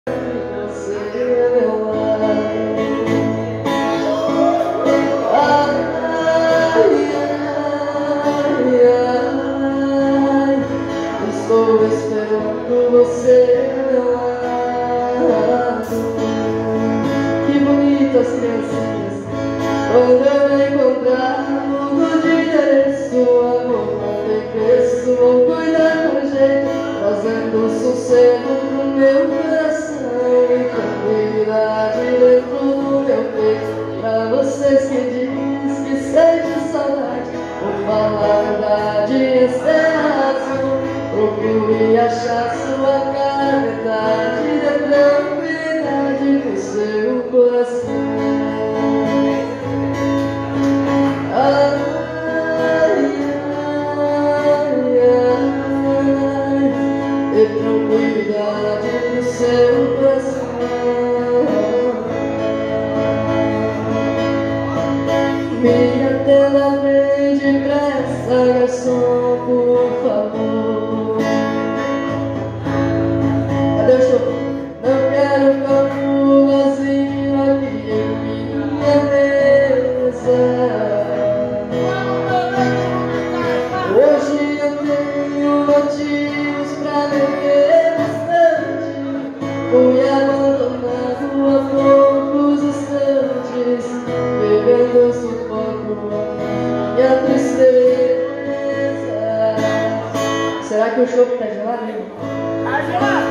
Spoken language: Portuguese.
Você é meu lar. Estou esperando você, meu lado. Que bonitas criancinhas. Quando eu me encontrar, mudo de endereço. Amor não tem preço. Vou cuidar com jeito, trazendo sossego pro meu coração e tranquilidade dentro do meu peito. Pra vocês que diz que sente saudade, vou falar a verdade, essa é a razão. Procure achar sua cara, metade da tranquilidade com seu coração. Ai, ai, ai, e tranquilidade no seu coração. Minha tela vem depressa, garçom, por favor. Cadê o show? Não quero copo vazio aqui em minha mesa. Hoje eu tenho motivos pra beber bastante. Fui abandonado há poucos instantes, bebendo sufoco minha tristeza. Será que o chopp tá gelado, hein? Tá gelado.